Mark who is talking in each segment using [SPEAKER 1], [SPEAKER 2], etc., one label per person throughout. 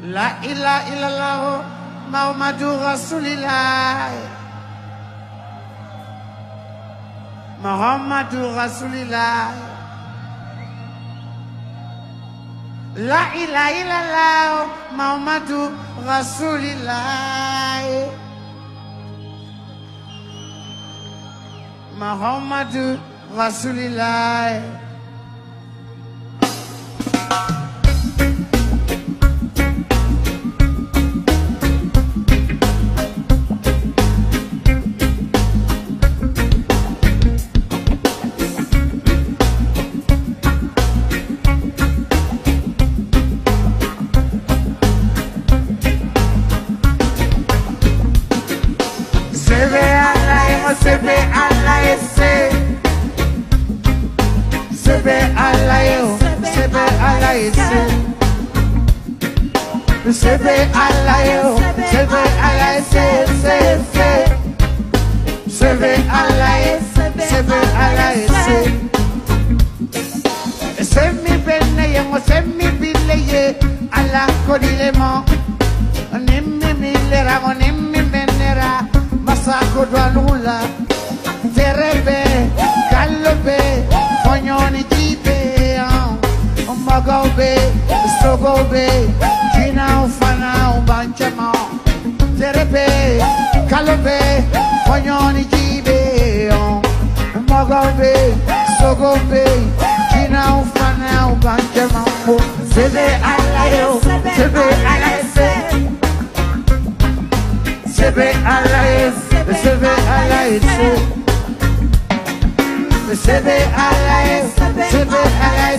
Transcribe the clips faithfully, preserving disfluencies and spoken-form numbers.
[SPEAKER 1] La ilaha illallah Muhammadur Rasulillah Muhammadur Rasulillah La ilaha illallah Muhammadur Rasulillah Muhammadur Rasulillah Sebe Allah ese Sebe Allah yo Sebe Allah ese Sebe Allah yo Sebe Allah ese Sebe Allah ese Sebe Allah ese Semi benne yo semi bille ye Allah kodilemo Nimmi millera nimmi bennera Masako dwanula Terebe Kalobe Fonyoni jibe Magobe Sogobe Jina ufana ubanchama Terebe Kalobe Fonyoni jibe Magobe Sogobe Jina ufana ubanchama Sebe alayo Sebe alayo Sebe alaye, sebe alaye, sebe alaye, sebe alaye,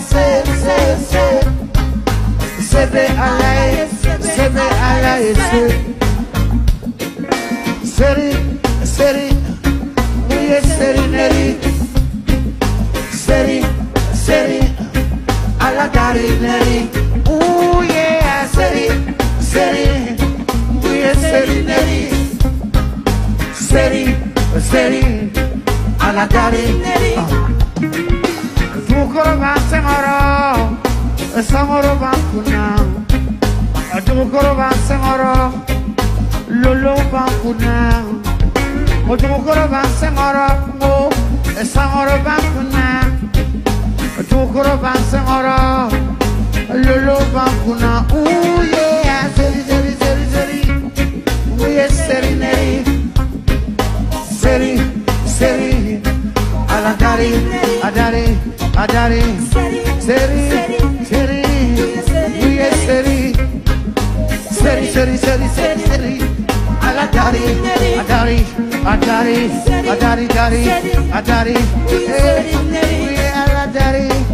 [SPEAKER 1] sebe alaye, sebe alaye, seri, seri, muye seri neri, seri, seri, alagari neri, ooh yeah, seri, seri, muye seri neri. Seri, seri, alla gari. Tu korova semoro, semoro bankuna. Tu korova semoro, lolo bankuna. Tu korova semoro, semoro bankuna. Tu korova semoro, lolo bankuna. Ooh yeah, seri, seri, seri, seri. Ooh yeah, seri, neri. Seri, seri, alagari, adari, adari, seri, seri, we are seri, seri, seri, seri, seri, seri, alagari, adari, adari, adari, adari, adari, we are aladari.